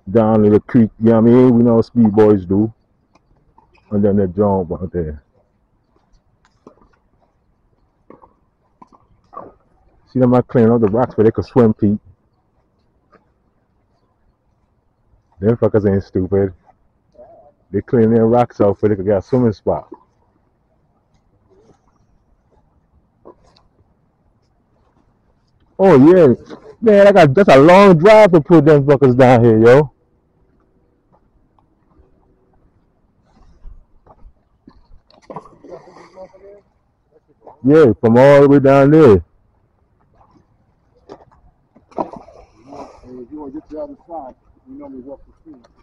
down to the creek, you know what I mean? We know speed boys do. And then they jump out there. See them like clearing out the rocks where they could swim, Pete. Them fuckers ain't stupid. They clean their rocks out so they could get a swimming spot. Oh yeah. Man, that's a long drive to put them fuckers down here, yo. Yeah, from all the way down there. If you want to get to the other side, you normally walk the street.